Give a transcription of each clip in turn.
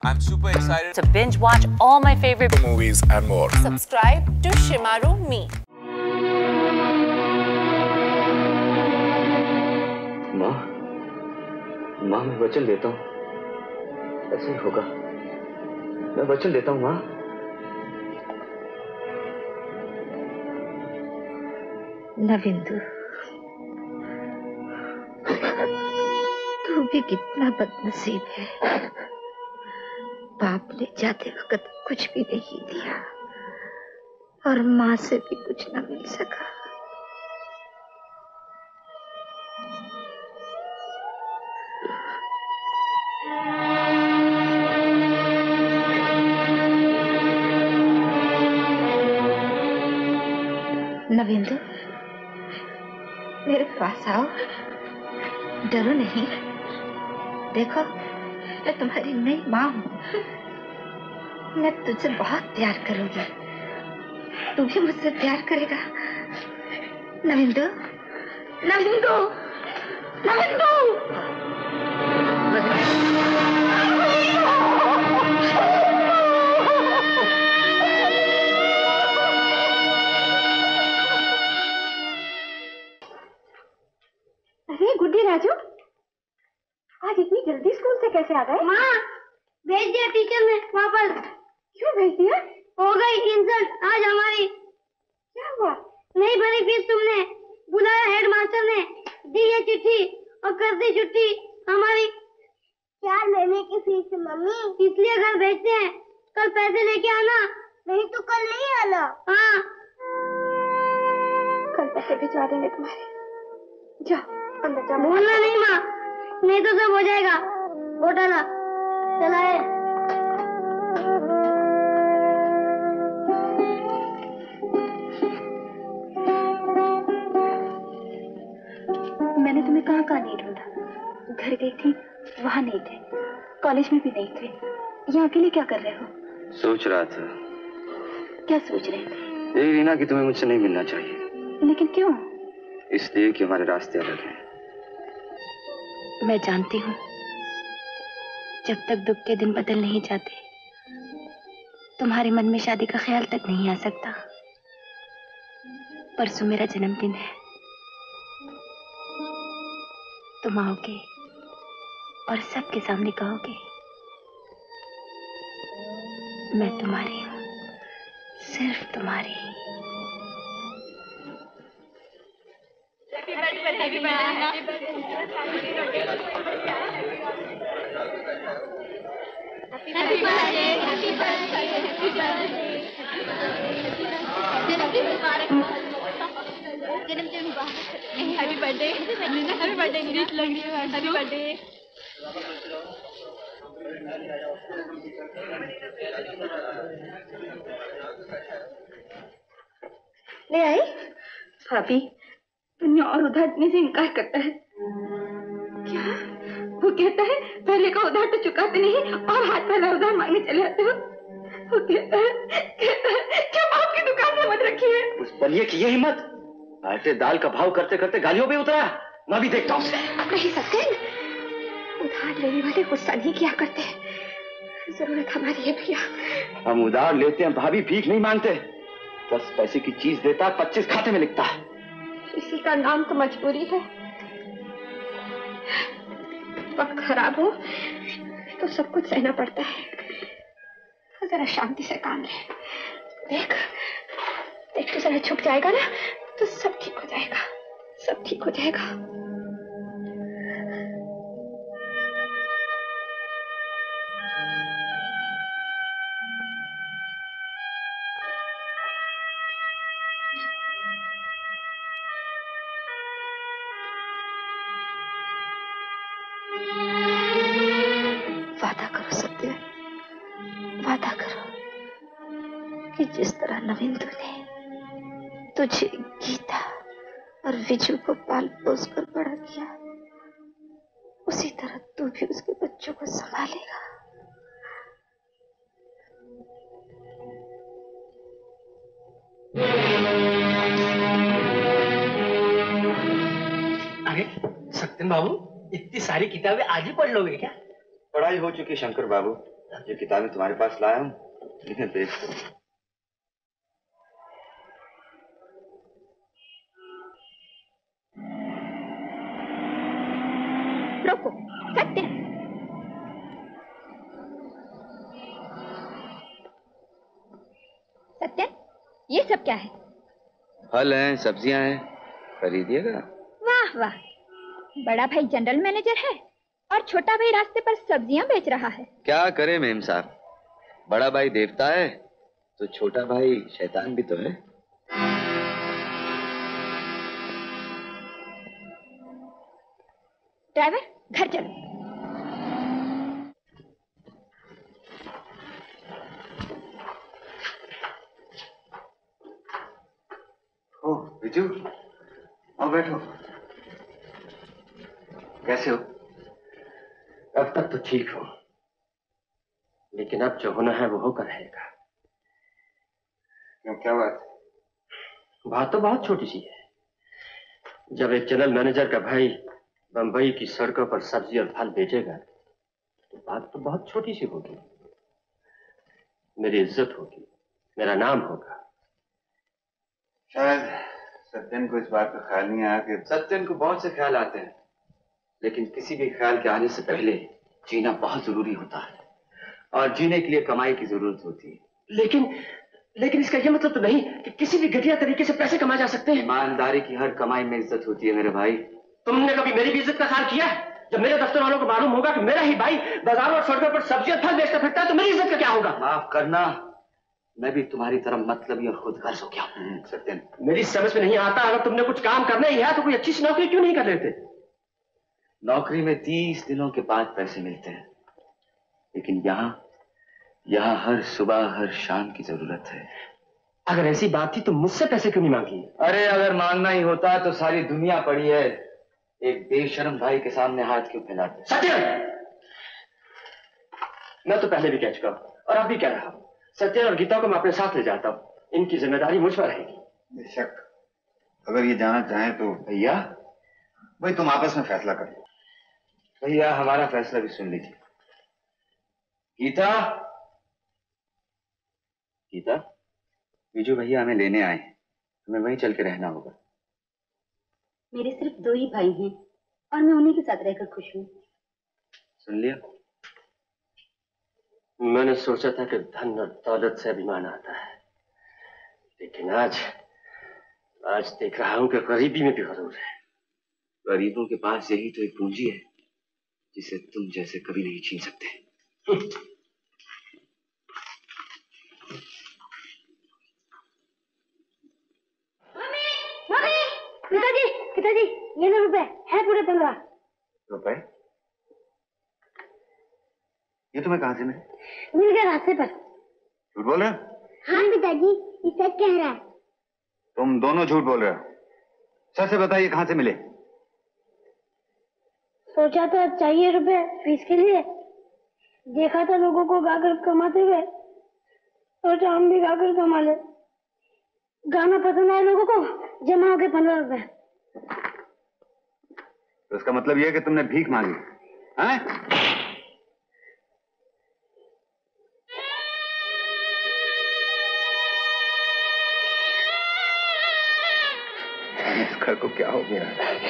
I'm super excited to binge watch all my favorite movies and more. Subscribe to Shimaru Me. माँ मैं वचन देता हूँ ऐसे ही होगा। मैं वचन देता हूँ माँ। न बिंदु, तू भी कितना बदनसीब है। बाप ने जाते वक्त कुछ भी नहीं दिया और माँ से भी कुछ न मिल सका। न बिंदु, मेरे पास आओ, डरो नहीं। देखो मैं तुम्हारी नई माँ हूँ। मैं तुझसे बहुत प्यार करूंगी, तू भी मुझसे प्यार करेगा। नविंदु, नविंदु, नविंदु। अरे गुड्डी राजू, आज इतनी जल्दी स्कूल से कैसे आ गए? माँ, भेज दिया टीचर ने वापस। क्यों भेज दिया? हो गई इंसल्ट आज हमारी। क्या हुआ? नहीं भरी फीस तुमने, बुलाया हेड मास्टर ने, दी है चिट्ठी और कर दी छुट्टी हमारी। क्या लेने की फीस मम्मी? इसलिए घर भेजते हैं, कल पैसे लेके आना, नहीं तो कल नहीं आना। हाँ, कल पैसे भिजवा देंगे तुम्हारे। जाओ अंदर जाओ। बोलना नहीं माँ, नहीं तो सब हो जाएगा घोटाला। चलाए। मैंने तुम्हें कहाँ नहीं ढूंढा। घर गई थी, वहाँ नहीं थे, कॉलेज में भी नहीं थे। यहाँ अकेले क्या कर रहे हो? सोच रहा था। क्या सोच रहे थे? यही रीना कि तुम्हें मुझसे नहीं मिलना चाहिए। लेकिन क्यों? इसलिए कि हमारे रास्ते अलग हैं। मैं जानती हूँ, जब तक दुख के दिन बदल नहीं जाते तुम्हारे मन में शादी का ख्याल तक नहीं आ सकता। परसों मेरा जन्मदिन है, तुम आओगे और सबके सामने कहोगे मैं तुम्हारी हूँ, सिर्फ तुम्हारी। Happy birthday, happy birthday, gift लग रही है। Happy birthday. ले आई भाभी। दुनिया और उधार देने से इनकार करता है। क्या? वो कहता है पहले का उधार तो चुकाते नहीं और हाथ पहला उधार मांगने चले आते हो। वो कहता है क्या बाप की दुकान में मत रखिए। उस बनिए की ये हिम्मत, आटे दाल का भाव करते करते गालियों पे उतरा। मैं भी देखता हूँ। नहीं सत्यन, उधार लेने वाले गुस्सा नहीं किया करते। जरूरत हमारी है भैया। हम उधार लेते हैं भाभी, भीख नहीं मांगते। 10 पैसे की चीज देता, 25 खाते में लिखता है। इसी का नाम तो मजबूरी है। वक्त खराब हो तो सब कुछ सहना पड़ता है। जरा शांति से काम ले। देख देख, तो जरा छुप जाएगा ना तो सब ठीक हो जाएगा, सब ठीक हो जाएगा। वादा करो सत्य, वादा करो कि जिस तरह नविंदु ने तुझे, गीता और विजू को पाल पोस कर बड़ा किया, उसी तरह तू भी उसके बच्चों को संभालेगा। अरे सत्यन बाबू, इतनी सारी किताबें आज ही पढ़ लोगे क्या? पढ़ाई हो चुकी शंकर बाबू, जो किताबें तुम्हारे पास लाया हूँ इन्हें बेच दो। रोको, सत्य। सत्य, ये सब क्या है? फल हैं, सब्जियां हैं, खरीदिएगा। वाह वाह, बड़ा भाई जनरल मैनेजर है और छोटा भाई रास्ते पर सब्जियां बेच रहा है। क्या करे मेम साहब, बड़ा भाई देवता है तो छोटा भाई शैतान भी तो है। ड्राइवर, घर चलो। ओ बिजू, आओ बैठो। कैसे हो? अब तक तो ठीक हूं, लेकिन अब जो होना है वो होकर रहेगा। क्यों, क्या बात? बात तो बहुत छोटी सी है। जब एक जनरल मैनेजर का भाई बंबई की सड़कों पर सब्जी और फल बेचेगा तो बात तो बहुत छोटी सी होगी। मेरी इज्जत होगी, मेरा नाम होगा। शायद सत्यन को इस बात का ख्याल नहीं आया कि सत्यन को बहुत से ख्याल आते हैं, लेकिन किसी भी ख्याल के आने से पहले जीना बहुत जरूरी होता है और जीने के लिए कमाई की जरूरत होती है। लेकिन इसका यह मतलब तो नहीं कि किसी भी घटिया तरीके से पैसे कमाए जा सकते हैं। ईमानदारी की हर कमाई में इज्जत होती है मेरे भाई। तुमने कभी मेरी भी इज्जत का ख्याल किया है? जब मेरे दफ्तर वालों को मालूम होगा कि मेरा ही भाई बाजारों और सड़कों पर सब्जी और फल बेचता फिरता है तो मेरी इज्जत का क्या होगा? माफ करना, मैं भी तुम्हारी तरह मतलबी और खुदगर्ज हो गया हूं। सत्यन, मेरी समझ में नहीं आता, अगर तुमने कुछ काम करना ही है तो कोई अच्छी सी नौकरी क्यों नहीं कर लेते? नौकरी में 30 दिनों के बाद पैसे मिलते हैं, लेकिन यहाँ हर सुबह हर शाम की जरूरत है। अगर ऐसी बात थी तो मुझसे पैसे क्यों नहीं मांगी? अरे अगर मांगना ही होता तो सारी दुनिया पड़ी है, एक बेशर्म भाई के सामने हाथ क्यों फैलाते? सत्यन! मैं तो पहले भी कह चुका हूं और अब भी कह रहा हूं, सत्यन और गीता को मैं अपने साथ ले जाता हूं। इनकी जिम्मेदारी मुझ पर रहेगी। बेशक, अगर ये जाना चाहें तो भैया, भाई तुम आपस में फैसला कर लो। भैया हमारा फैसला भी सुन लीजिए। गीता, बिजू भैया हमें लेने आए हैं, हमें वहीं चल के रहना होगा। मेरे सिर्फ 2 ही भाई हैं और मैं उन्हीं के साथ रहकर खुश हूँ। सुन लिया? मैंने सोचा था कि धन और दौलत से अभिमान आता है, लेकिन आज देख रहा हूं कि गरीबी में भी गरूर है। गरीबों के पास यही तो एक पूंजी है जिसे तुम जैसे कभी नहीं छीन सकते। पिताजी, ये लो रुपए है, पूरे 15 रुपए। ये तुम्हें कहां से मिले? मिल गए रास्ते पर। झूठ बोल रहे हो? हाँ पिताजी, ये सच कह रहा है। तुम दोनों झूठ बोल रहे हो। सच से बताइए, कहां से मिले? सोचा था चाहिए रुपए फीस के लिए, देखा था लोगों को गाकर कमाते हुए, सोचा हम भी गाकर कमा ले। गाना पसंद आया लोगों को, जमा हो गए 15 रुपए। तो इसका मतलब यह है कि तुमने भीख मांगी, हैं? इस घर को क्या हो गया?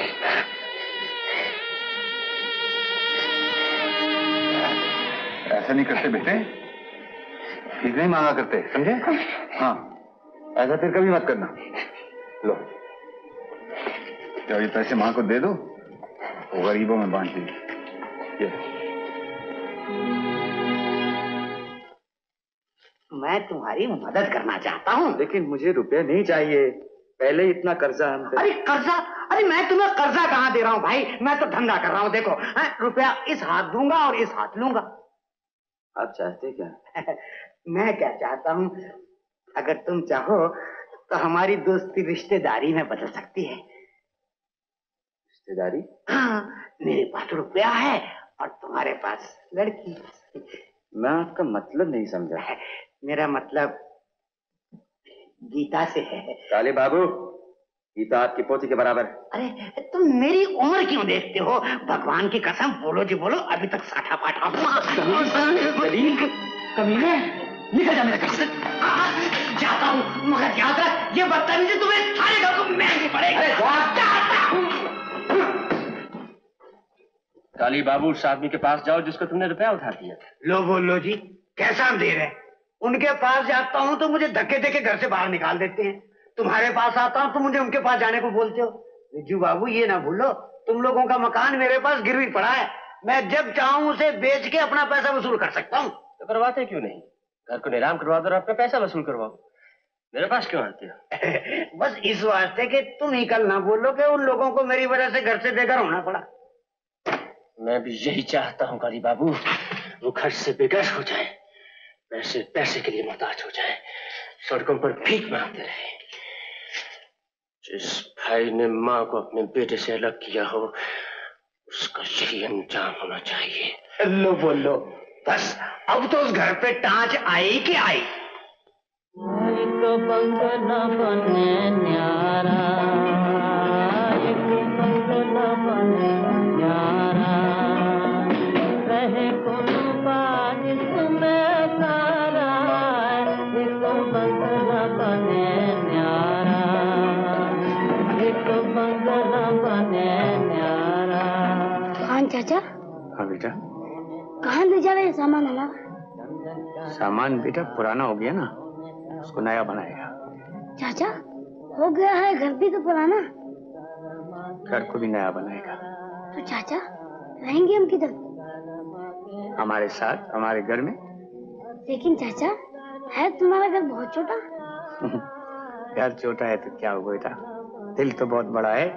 ऐसा नहीं करते बेटे, भीख नहीं मांगा करते, समझे? हाँ, ऐसा फिर कभी मत करना। लो, जब ये पैसे मां को दे दो वो गरीबों में बांट दीजिए। मैं तुम्हारी मदद करना चाहता हूँ। लेकिन मुझे रुपए नहीं चाहिए, पहले इतना कर्जा हम पे। अरे कर्जा? अरे मैं तुम्हें कर्जा कहाँ दे रहा हूँ भाई, मैं तो धंधा कर रहा हूँ। देखो, रुपया इस हाथ दूंगा और इस हाथ लूंगा। आप चाहते क्या? मैं क्या चाहता हूँ, अगर तुम चाहो तो हमारी दोस्ती रिश्तेदारी में बदल सकती है। रिश्तेदारी? हाँ, मेरे पास रुपया है और तुम्हारे पास लड़की। मैं आपका मतलब नहीं समझा। मेरा मतलब गीता से है। काले बाबू, ये तो आपकी पोती के बराबर। अरे तुम मेरी उम्र क्यों देखते हो? भगवान की कसम, बोलो जी बोलो, अभी तक साठा पाठा हुआ। कमीने, निकल जा मेरे घर से। जाता हूँ, मगर याद रख, ये बदतमीजी तुम्हें सारे घर को महंगी पड़ेगी। जाता हूँ। काली बाबू, उस आदमी के पास जाओ जिसको तुमने रुपया उठा दिया। लो बोलो जी, कैसा अंधेर है। उनके पास जाता हूँ तो मुझे धक्के देके घर से बाहर निकाल देते हैं। तुम्हारे पास आता हूँ तो मुझे उनके पास जाने को बोलते हो। बिज्जू बाबू, ये ना भूलो, तुम लोगों का मकान मेरे पास गिरवी पड़ा है। मैं जब चाहूँ उसे बेच के अपना पैसा वसूल कर सकता हूँ। तो करवाते क्यों नहीं? घर को नीलाम करवा दो और अपना पैसा वसूल करवाओ। मेरे पास क्यों आते हो? बस इस वास्ते कि तुम ही कल ना बोलो कि उन लोगों को मेरी वजह से घर से बेघर होना पड़ा। मैं भी यही चाहता हूँ काली बाबू, वो घर से बेघर हो जाए, पैसे पैसे के लिए मोहताज हो जाए, सड़कों पर भीख मांगते रहे। जिस भाई ने माँ को अपने बेटे से अलग किया हो, उसका यही अंजाम होना चाहिए। लो बोलो, बस अब तो उस घर पे टांच आई कि आई। एक बंगला बने न्यारा, एक बंगला बने न्यारा, रहे कोनो बारिश में सारा, एक बंगला बने न्यारा, एक बंगला बने न्यारा। खान चाचा। हाँ बेटा। कहाँ ले जा रहे हैं सामान हमारा? सामान बेटा पुराना हो गया ना, उसको नया बनाएगा। चाचा, हो गया है घर भी तो पुराना। घर को भी नया बनाएगा। तो चाचा, रहेंगे हम किधर? हमारे साथ, हमारे घर में। लेकिन चाचा, है तुम्हारा घर बहुत छोटा। घर छोटा है तो क्या हुआ बेटा, दिल तो बहुत बड़ा है।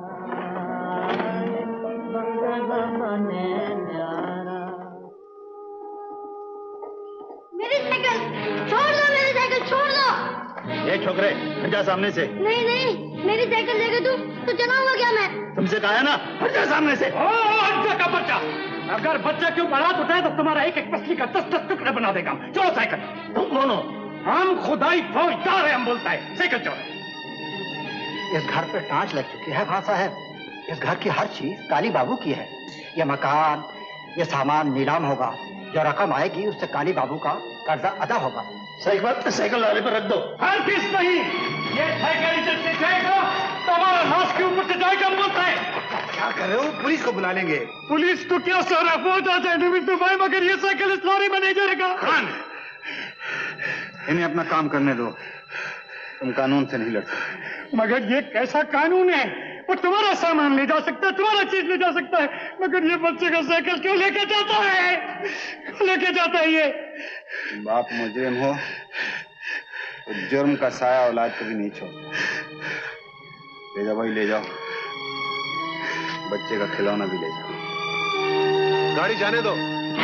मेरी साइकिल छोड़ दो, मेरी साइकिल छोड़ दो। ये छोकरे, हट जा सामने से। नहीं नहीं, मेरी साइकिल लेके तुम तो चलाऊंगा क्या मैं? तुमसे कहा है ना, हट जा सामने से। का बच्चा, अगर बच्चा क्यों बारात उठाए तो तुम्हारा एक एक पसली का 10-10 टुकड़े बना देगा। चलो साइकिल। तुम कौन हो? हम खुदाई फौजदार है, हम बोलता है साइकिल चलो। इस घर पे टांच लग चुकी है भाषा है। इस घर की हर चीज काली बाबू की है। ये मकान, ये सामान नीलाम होगा। जो रकम आएगी उससे काली बाबू का कर्जा अदा होगा। साइकिल वाले पर रख दो। हर किस नहीं, ये साइकिल जैसे जाएगा तो हमारा लाश के ऊपर से जाएगा, बोलता है। क्या कर रहे हो? पुलिस को बुला लेंगे। पुलिस तो क्या सारा फौज आ जाए नवीन भाई, मगर ये साइकिल इस लॉरी में नहीं जाएगा। खान, इन्हें अपना काम करने दो, तुम कानून से नहीं लड़ सकते। मगर ये कैसा कानून है? वो तुम्हारा सामान ले जा सकता है, तुम्हारा चीज ले जा सकता है, मगर ये बच्चे का साइकिल क्यों लेके जाता है? क्यों लेके जाता है ये? बाप मुजरिम हो तो जुर्म का साया औलाद कभी नहीं छोड़ता। ले जाओ भाई, ले जाओ, बच्चे का खिलौना भी ले जाओ। गाड़ी जाने दो।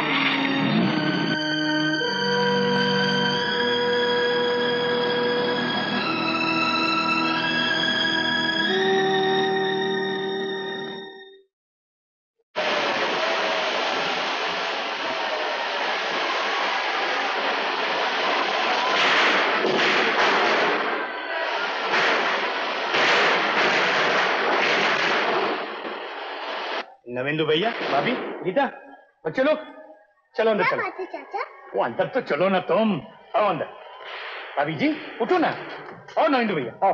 नविंदु भैया, भाभी, गीता, बच्चे लोग चलो अंदर चलो। चाचा, वो अंदर तो चलो ना तुम, आओ अंदर। भाभी जी उठो ना, आओ नविंदु भैया आओ।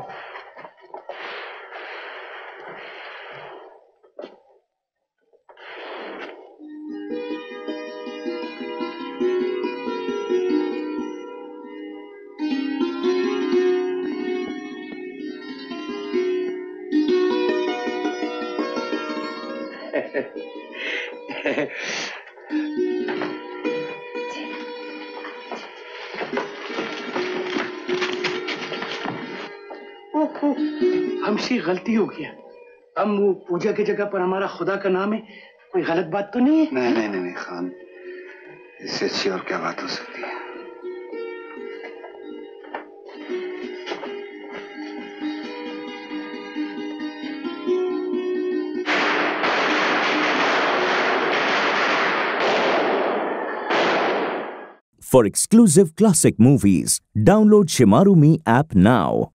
हमसे गलती हो गया। हम वो पूजा की जगह पर हमारा खुदा का नाम है, कोई गलत बात तो नहीं है? नहीं नहीं नहीं खान, इससे अच्छी और क्या बात हो सकती है। For exclusive classic movies, download Shimaru Me app now.